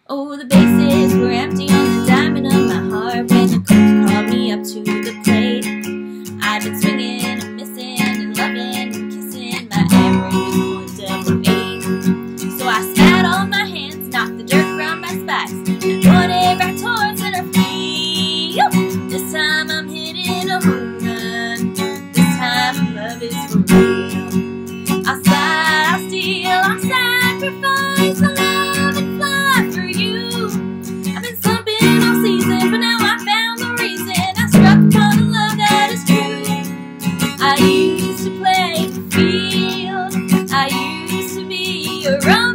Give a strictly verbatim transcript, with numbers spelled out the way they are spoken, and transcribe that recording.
Oh, the bases were empty on the diamond of my heart when the coach called me up to the plate. I've been swinging and missing and loving and kissing. My average was point double eight. So I spat on my hands, knocked the dirt from my spikes, and put it back towards center field. This time I'm hitting a home run. This time love is for real. I slide, I steal, I sacrifice, I love and fly for you. I've been slumping all season, but now I found the reason. I struck upon a love that is true. I used to play the field. I used to be a rum